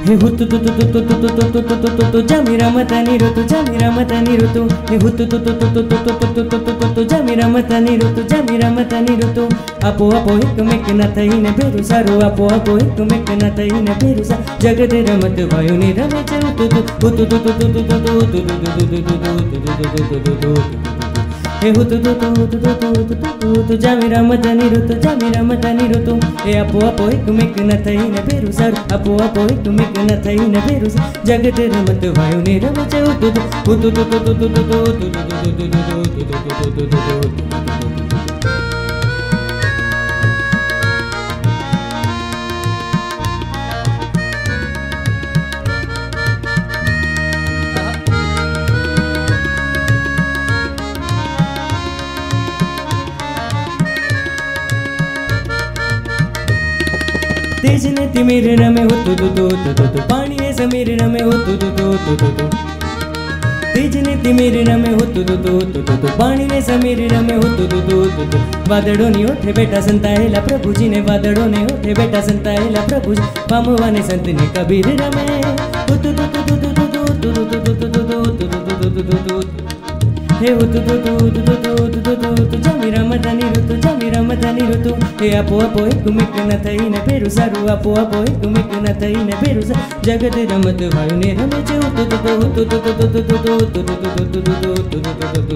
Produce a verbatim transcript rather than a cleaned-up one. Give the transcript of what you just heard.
हे हुतु तु तु तु तु तु तु तु तु तु तु जमीरा मतनी ऋतु जमीरा मतनी ऋतु हे हुतु तु तु तु तु तु तु तु तु तु तु तु जमीरा मतनी ऋतु जमीरा मतनी ऋतु अपो अपो एक मेक न थईने भेरू सारू अपो अपो एक मेक न थईने भेरू सा जगत रमत भयो नि रमे च हुतु तु हुतु तु तु तु तु तु तु हुतु तु तु तु तु तु तु तु हे हुतु तु तु तु तु तु तु तु तु जमीरा मतनी ऋतु जमीरा मतनी ऋतु हे अपो अपो एक मेक न थईने भेरू सारू अपो अपो एक मेक न थईने भेरू सा जगत रमत भयो नि रमे च हुतु तु हुतु तु तु तु तु तु तु तु तु तु तेज ने तिमिर रमे हुतु तु तु तु तु पानी ने समीर रमे हुतु तु तु तु तु तु तेज ने तिमिर रमे हुतु तु तु तु तु पानी ने समीर रमे हुतु तु तु तु वादड़ों ने उठे बेटा संताएला प्रभु जी ने वादड़ों ने उठे बेटा संताएला प्रभु जी पामुआ ने संत ने कबीर रमे हुतु तु तु तु तु तु तु तु तु तु तु तु तु हे हुतु तु तु तु तु तु तु तु तु जमीरा मतनी ऋतु जमीरा मतनी ऋतु हे अपो अपो एक मेक न थईने भेरू सारू अपो अपो एक मेक न थईने भेरू सा जगत रमत भयो नि रमे च हुतु तु तु हुतु तु तु तु तु तु तु तु तु तु तु तु तु